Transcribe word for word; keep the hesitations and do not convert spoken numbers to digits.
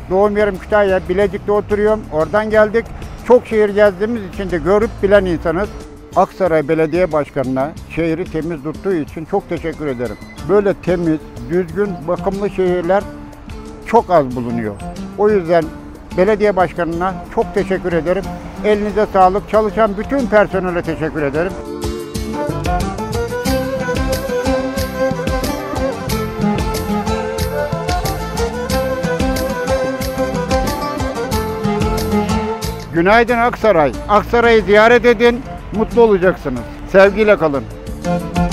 Doğum yerim Kütahya, Bilecik'te oturuyorum. Oradan geldik. Çok şehir gezdiğimiz için de görüp bilen insanız. Aksaray Belediye Başkanı'na şehri temiz tuttuğu için çok teşekkür ederim. Böyle temiz, düzgün, bakımlı şehirler çok az bulunuyor. O yüzden belediye başkanına çok teşekkür ederim. Elinize sağlık. Çalışan bütün personele teşekkür ederim. Günaydın Aksaray. Aksaray'ı ziyaret edin, mutlu olacaksınız. Sevgiyle kalın.